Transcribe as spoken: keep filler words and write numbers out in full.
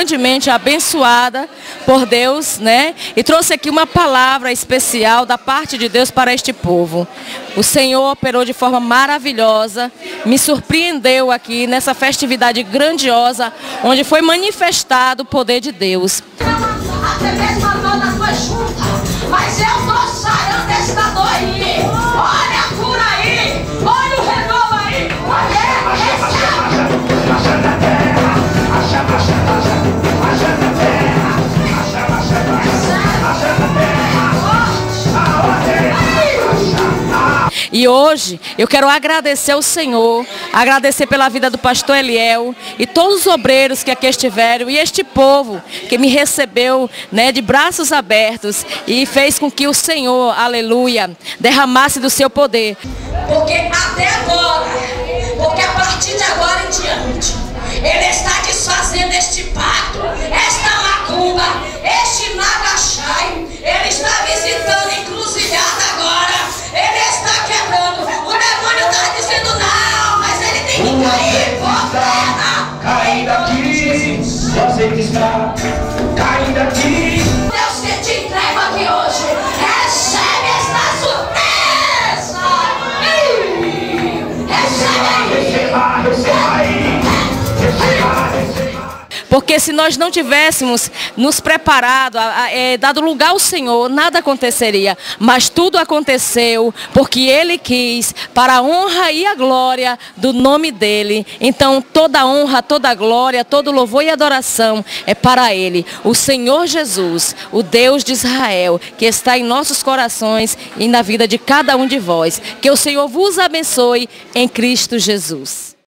grandemente abençoada por Deus, né? E trouxe aqui uma palavra especial da parte de Deus para este povo. O Senhor operou de forma maravilhosa, me surpreendeu aqui nessa festividade grandiosa, onde foi manifestado o poder de Deus. Até mesmo a dor da tua junta, mas eu tô sarando esta dor aí. Olha a cura aí, olha o renovo aí. Olha, E hoje eu quero agradecer ao Senhor, agradecer pela vida do pastor Eliel e todos os obreiros que aqui estiveram e este povo que me recebeu, né, de braços abertos e fez com que o Senhor, aleluia, derramasse do seu poder. porque até agora, porque a partir de agora em diante, Ele está desfazendo este pacto, esta macumba, este magaxai. Ele está visitando a encruzilhada agora. Ele está quebrando. O demônio está dizendo não, mas ele tem que cair por terra. Caindo aqui, você que está caindo aqui. Deus que te entrega aqui hoje, recebe esta surpresa. Recebe aí. Receba, receba aí. Receba, receba. Porque se nós não tivéssemos nos preparado, é, dado lugar ao Senhor, nada aconteceria. Mas tudo aconteceu porque Ele quis, para a honra e a glória do nome dEle. Então toda a honra, toda a glória, todo louvor e adoração é para Ele. O Senhor Jesus, o Deus de Israel, que está em nossos corações e na vida de cada um de vós. Que o Senhor vos abençoe em Cristo Jesus.